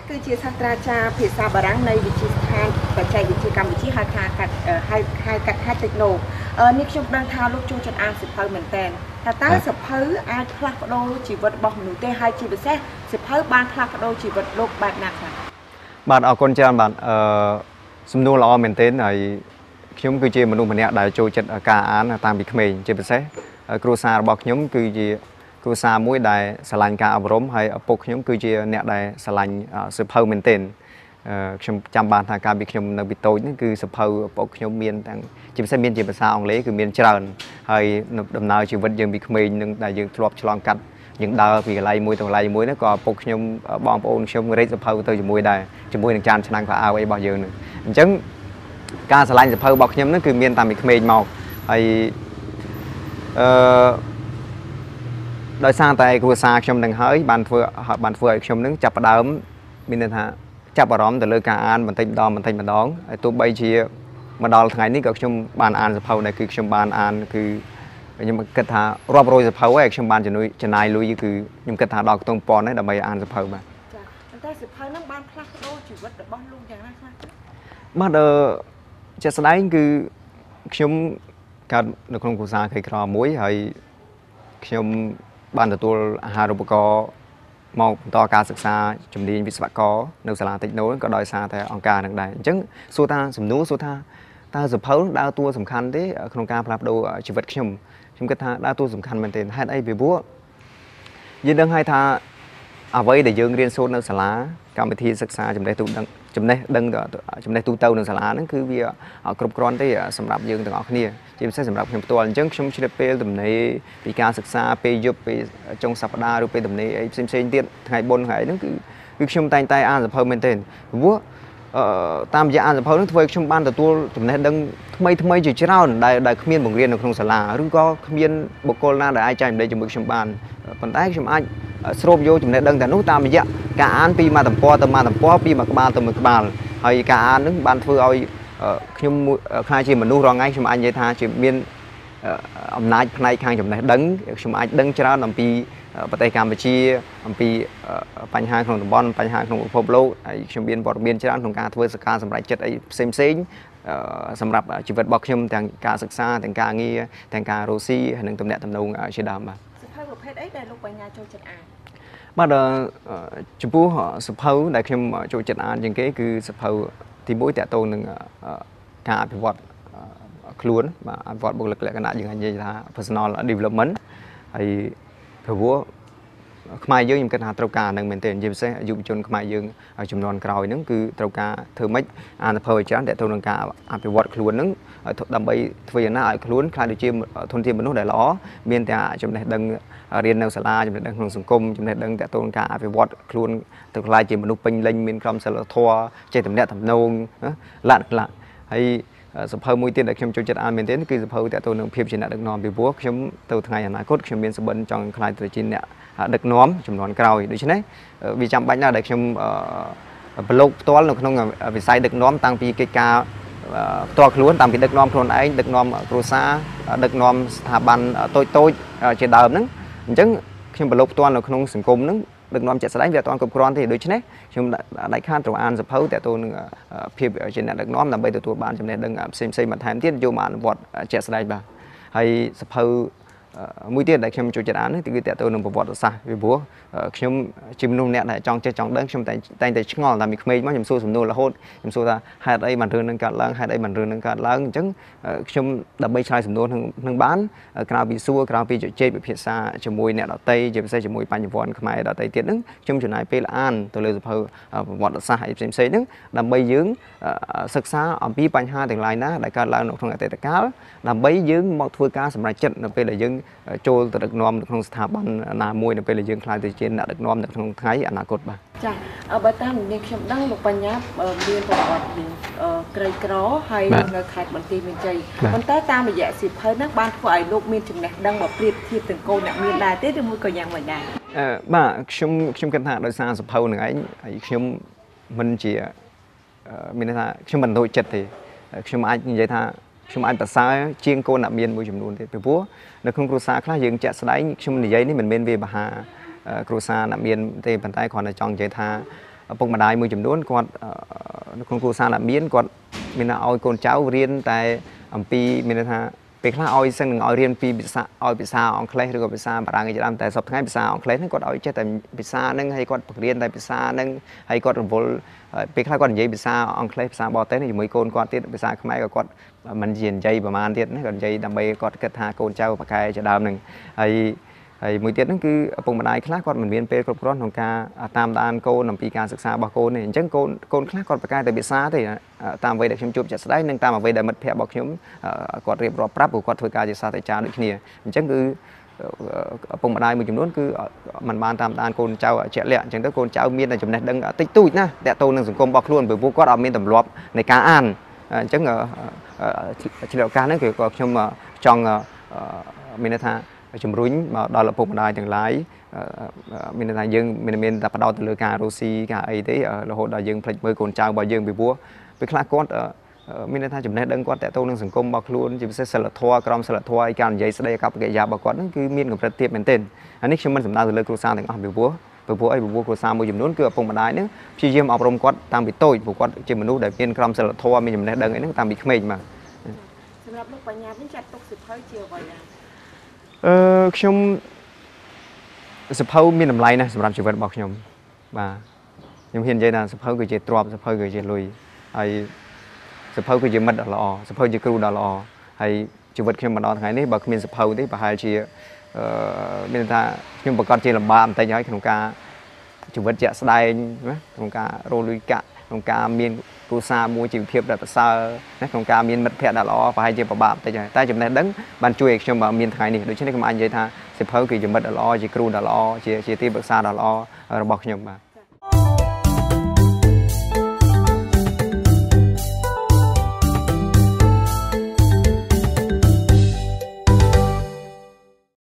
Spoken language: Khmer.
គឺជាសាស្ត្រាចារ្យភាសាបារាំងនៃវិទ្យាស្ថានបច្ចេកវិទ្យាកម្ពុជាហៅថាកាត់តិចណូនេះខ្ញុំដឹងថាលោកចូលចិត្តអានសៀវភៅមែនតើតើសៀវភៅអាចផ្លាស់ប្ដូរជីវិតរបស់មនុស្សទេហើយជាពិសេសសៀវភៅបានផ្លាស់ប្ដូរជីវិតលោកបែបណាខ្លះបាទអរគុណច្រើនបាទសំណួរល្អមែនទែនហើយខ្ញុំគឺជាមនុស្សម្នាក់ដែលចូលចិត្តការអានតាំងពីក្មេងជាពិសេសគ្រួសាររបស់ខ្ញុំគឺជាគ្រួសារមួយដែលស្រឡាញ់ការអប់រំហើយឪពុកខ្ញុំគឺជាអ្នកដែលស្រឡាញ់សៀវភៅមែនទែនខ្ញុំចាំបានថាកាលពីខ្ញុំនៅពីតូចហ្នឹងគឺសៀវភៅឪពុកខ្ញុំមានទាំងជាពិសេសមានជាភាសាអង់គ្លេសគឺមានច្រើនហើយដំណើរជីវិតយើងពីក្មេងនឹងដែលយើងធ្លាប់ឆ្លងកាត់យើងដើរពីកន្លែងមួយទៅកន្លែងមួយហ្នឹងក៏ឪពុកខ្ញុំបងប្អូនខ្ញុំរែកសៀវភៅទៅជាមួយដែរជាមួយនឹងចានឆ្នាំងខោអាវអីរបស់យើងហ្នឹងអញ្ចឹងការស្រឡាញ់សៀវភៅរបស់ខ្ញុំហ្នឹងគឺមានតាំងពីក្មេងមកហើយដោយសារតែគ្រួសារខ្ញុំនឹងហើយបានធ្វើឲ្យខ្ញុំនឹងចាប់ផ្ដើមមានន័យថាចាប់អារម្មណ៍ទៅលើការអានបន្តិចម្ដងហើយទោះបីជាមកដល់ថ្ងៃនេះក៏ខ្ញុំបានអានសៀវភៅដែរគឺខ្ញុំបានអានគឺខ្ញុំគិតថារាប់រយសៀវភៅហើយខ្ញុំបានចំណាយលុយគឺខ្ញុំគិតថាដល់ខ្ទង់ពាន់ហើយដើម្បីអានសៀវភៅបាទចាប៉ុន្តែសៀវភៅហ្នឹងបានផ្លាស់ប្ដូរជីវិតរបស់លោកយ៉ាងណាខ្លះបាទជាក់ស្ដែងគឺខ្ញុំកើតនៅក្នុងគ្រួសារក្រីក្រមួយហើយខ្ញុំបានទទួលអាហារូបករណ៍មកបន្តការសិក្សាជំនាញវិស្វករនៅសាលាតិចណូក៏ដោយសារតែអង្គការនឹងដែរអញ្ចឹងសួរថាសំណួរសួរថាតើសភៅដើរតួសំខាន់ទេក្នុងការផ្លាស់ប្ដូរជីវិតខ្ញុំគិតថាដើរតួសំខាន់មែនទែនហេតុអីពីព្រោះយើងដឹងហើយថាអ្វីដែលយើងរៀនសូត្រនៅសាលាកម្មវិធីសិក្សាចំណេះទូទៅនៅសាលាហ្នឹងគឺវាគ្រប់គ្រាន់ទេសម្រាប់យើងទាំងអស់គ្នាជាពិសេសសម្រាប់ខ្ញុំផ្ទាល់អញ្ចឹងខ្ញុំជ្រាបពេលទំនេរពីការសិក្សាពេលយប់ពេលចុងសប្តាហ៍ឬពេលទំនេរអីផ្សេងទៀតថ្ងៃបុណ្យថ្ងៃហ្នឹងគឺខ្ញុំតែងតែអានសៀវភៅមែនទែនព្រោះតាមរយៈអានសៀវភៅហ្នឹងធ្វើឲ្យខ្ញុំបានទទួលចំណេះដឹងថ្មីជាច្រើនដែលគ្មានបង្រៀននៅក្នុងសាលាឬក៏គ្មានបុគ្គលណាដែលអាចចែករំលែកជាមួយខ្ញុំបានប៉ុន្តែខ្ញុំអាចស្រូបយកចំណេះដឹងទាំងនោះតាមរយៈការអានពីមួយទំព័រទៅមួយទំព័រពីមួយក្បាលទៅមួយក្បាលហើយការអានហ្នឹងបានធ្វើឲ្យខ្ញុំខ្លាចជាមនុស្សរងថ្ងៃខ្ញុំអាចនិយាយថាជាមានអំណាចផ្នែកខាងចំណេះដឹងខ្ញុំអាចដឹងច្រើនអំពីប្រទេសកម្ពុជាអំពីបញ្ហាក្នុងតំបន់បញ្ហាក្នុងពិភពលោកហើយខ្ញុំមានព័ត៌មានច្រើនក្នុងការធ្វើសកម្មសម្រេចចិត្តអីផ្សេងសម្រាប់ជីវិតរបស់ខ្ញុំទាំងការសិក្សាទាំងការងារទាំងការរស់ស៊ីហើយនឹងទំនាក់ទំនងជាដើមបាទសៀវភៅប្រភេទអីដែលលោកបញ្ញាចូលចិត្តអានបាទចំពោះសៀវភៅដែលខ្ញុំចូលចិត្តអានជាងគេគឺសៀវភៅទី1តកតងនឹងការអភិវឌ្ឍខ្លួនបាទអភិវឌ្ឍបុគ្គលិកលក្ខណៈយើងនិយាយថា personal development ហើយព្រោះខ្មែរយើងខ្ញុំគិតថាត្រូវការនឹងមែនទែនជាពិសេសយុវជនខ្មែរយើងចំនួនក្រោយហ្នឹងគឺត្រូវការធ្វើម៉េចអានសៀវភៅឲ្យច្រើនតទៅនឹងការអភិវឌ្ឍខ្លួនហ្នឹងដើម្បីធ្វើយ៉ាងណាឲ្យខ្លួនខ្លាចដូចជាធនធានមនុស្សដែលល្អមានតែចំណេះដឹងរៀននៅសាលាចំណេះដឹងក្នុងសង្គមចំណេះដឹងតទៅនឹងការអភិវឌ្ឍខ្លួនទៅខ្លាចជាមនុស្សពេញលេញមានក្រមសីលធម៌ចេះទំនាក់ទំនងលក្ខណៈហើយសៀវភៅមួយទៀតដែលខ្ញុំចូលចិត្តអានមែនទែនគឺសៀវភៅតទៅនឹងភាពជាអ្នកដឹកនាំពីព្រោះខ្ញុំទៅថ្ងៃអនាគតខ្ញុំមានសុបិនចង់ខ្លាចទៅជាអ្នកដឹកនាំចំនួនក្រោយដូច្នេះវាចាំបាច់ណាស់ដែលខ្ញុំប្រឡូកផ្ទាល់នៅក្នុងវិស័យដឹកនាំតាំងពីកិច្ចការផ្ទាល់ខ្លួនតាំងពីដឹកនាំខ្លួនឯងដឹកនាំគ្រួសារដឹកនាំស្ថាប័នតូចជាដើមហ្នឹងអញ្ចឹងខ្ញុំប្រឡូកផ្ទាល់នៅក្នុងសង្គមហ្នឹងដឹកនាំជាក់ស្ដែងវាអត់ទាន់គ្រប់គ្រាន់ទេដូច្នេះខ្ញុំដាច់ខាតត្រូវអានសៀវភៅតទៅនឹងភាពជាអ្នកដឹកនាំដើម្បីទទួលបានចំណេះដឹងផ្សេងបន្ថែមទៀតយកមកអនុវត្តជាក់ស្ដែងបាទហើយសៀវភៅមួយទៀតដែលខ្ញុំចូលចិត្តអានគឺតទៅនឹងប្រវត្តិសាស្ត្រពីព្រោះខ្ញុំជាមនុស្សអ្នកដែលចង់ចេះចង់ដឹងខ្ញុំតែងតែឆ្ងល់តាំងពីក្មេងមកខ្ញុំសួរសំណួររហូតខ្ញុំសួរថាហេតុអីបានរឿងនឹងកើតឡើងហេតុអីបានរឿងនឹងកើតឡើងអញ្ចឹងខ្ញុំដើម្បីឆ្លើយសំណួរនឹងបានក្រៅពីសួរក្រៅពីជជែកពិភាក្សាជាមួយអ្នកដទៃជាពិសេសជាមួយបញ្ញវន្តខ្មែរដទៃទៀតហ្នឹងខ្ញុំចំណាយពេលអានទៅលើសៀវភៅប្រវត្តិសាស្ត្រអីផ្សេងហ្នឹងដើម្បីយើងសិក្សាអំពីបញ្ហាទាំងឡាយណាដែលកើតឡើងនៅក្នុងអតីតកាលដើម្បីយើងមកធ្វើការសម្រេចចិត្តនៅពេលដែលយើងចូលទៅដឹកនាំនៅក្នុងស្ថាប័នណាមួយនៅពេលដែលយើងខ្លាចទៅជាអ្នកដឹកនាំនៅក្នុងថ្ងៃអនាគតបាទចាបើតាមនាងខ្ញុំដឹងលោកបញ្ញាមានប្រវត្តិក្រីក្រហើយនៅខេត្តបន្ទាយមានជ័យប៉ុន្តែតាមរយៈសៀវភៅហ្នឹងបានធ្វើឲ្យលោកមានចំណេះដឹងមកប្រៀបធៀបទាំងកូនអ្នកមានដែរទេឬមួយក៏យ៉ាងម៉េចដែរបាទខ្ញុំគិតថាដោយសារសៀវភៅហ្នឹងឯងហើយខ្ញុំមិនជាមានន័យថាខ្ញុំមិនដូចចិត្តទេខ្ញុំអាចនិយាយថាខ្ញុំអាចប្រសើរជាងកូនអ្នកមានមួយចំនួនទៀតពីព្រោះនៅក្នុងគ្រួសារខ្លះយើងជាក់ស្ដែងខ្ញុំនិយាយនេះមិនមែនវាបហាគ្រួសារអ្នកមានទេប៉ុន្តែគ្រាន់តែចង់និយាយថាពុកម្ដាយមួយចំនួនគាត់ក្នុងគ្រួសារដែលមានគាត់មានថាឲ្យកូនចៅរៀនតែអំពីមានថាពេលខ្លះឲ្យសឹងនឹងឲ្យរៀនពីភាសាអង់គ្លេសឬក៏ភាសាបារាំងជាដើមតែសប្តាហ៍ភាសាអង់គ្លេសហ្នឹងគាត់ឲ្យចេះតែភាសាហ្នឹងហើយគាត់បង្រៀនតែភាសាហ្នឹងហើយគាត់រវល់ពេលខ្លះគាត់និយាយភាសាអង់គ្លេសភាសាបរទេសជាមួយកូនគាត់ទៀតភាសាខ្មែរក៏គាត់មិនជានិយាយប្រហែលទៀតណាគាត់និយាយដើម្បីគាត់គិតថាកូនចៅប្រកែជាដើមហ្នឹងហើយមួយទៀតហ្នឹងគឺឪពុកម្ដាយខ្លះគាត់មិនមានពេលគ្រប់គ្រាន់ក្នុងការតាមដានកូនអំពីការសិក្សារបស់កូនទេអញ្ចឹងកូនខ្លះគាត់ប្រកែតែភាសាទេតាមអ្វីដែលខ្ញុំជួបជាក់ស្ដែងនិងតាមអ្វីដែលមិត្តភ័ក្តិរបស់ខ្ញុំគាត់រៀបរាប់ប្រាប់ព្រោះគាត់ធ្វើការជាសាស្ត្រាចារ្យដូចគ្នាអញ្ចឹងគឺឪពុកម្ដាយមួយចំនួនគឺมันបានតាមដានកូនចៅជាក់លាក់អញ្ចឹងទៅកូនចៅមានតែចំណេះដឹងតិចតួចណាតាក់ទងនឹងសង្គមរបស់ខ្លួនព្រោះគាត់អត់មានទម្លាប់នៃការអានអញ្ចឹងឆ្លៀតឱកាសហ្នឹងគឺខ្ញុំចង់មានន័យថាជំរុញមកដល់ឪពុកម្ដាយទាំងឡាយមានន័យថាយើងមានតែបដោតទៅលើការរស់ស៊ីការអីទេរហូតដល់យើងភ្លេចមើលកូនចៅរបស់យើងពីព្រោះពេលខ្លះគាត់មានន័យថាចំណេះដឹងគាត់តាក់ទងនឹងសង្គមរបស់ខ្លួនជាពិសេសសិលធម៌ក្រមសិលធម៌ឯការនិយាយស្ដីអាកប្បកិរិយារបស់គាត់ហ្នឹងគឺមានកម្រិតទាបមែនទែនអានេះខ្ញុំមិនសំដៅទៅលើគ្រួសារទាំងអស់ពីព្រោះគ្រួសារមួយចំនួនគឺឪពុកម្ដាយហ្នឹងព្យាយាមអប់រំគាត់តាំងពីតូចព្រោះគាត់ជាមនុស្សដែលមានក្រមសិលធម៌មានចំណេះដឹងអីហ្នឹងតាំងពីក្មេងមកសម្រាប់លោកបញ្ញាវិញចាត់ទុកសិភៅជាអ្វីដែរខ្ញុំសិភៅមានតម្លៃណាស់សម្រាប់ជីវិតរបស់ខ្ញុំបាទខ្ញុំហ៊ាននិយាយថាសិភៅគឺជាទ្រព្យសិភៅគឺជាលុយហើយសិភៅគឺជាមិត្តដ៏ល្អសិភៅជាគ្រូដ៏ល្អហើយជីវិតខ្ញុំមកដល់ថ្ងៃនេះបើគ្មានសិភៅទេប្រហែលជាមានថាខ្ញុំប្រកាសជាលំបាកបន្តិចហើយក្នុងការជីវិតជាក់ស្ដែងណាក្នុងការរកលុយកាក់ក្នុងការមានគ្រួសារមួយជីវភាពដែលប្រសើរណាក្នុងការមានមិត្តភ័ក្តិដែលល្អប្រហែលជាពិបាកបន្តិចហើយតែចំណេះដឹងបានជួយឲ្យខ្ញុំមានថ្ងៃនេះដូច្នេះខ្ញុំអាចនិយាយថាសិភៅគឺជាមិត្តដ៏ល្អជាគ្រូដ៏ល្អជាទីប្រឹក្សាដ៏ល្អរបស់ខ្ញុំបាទ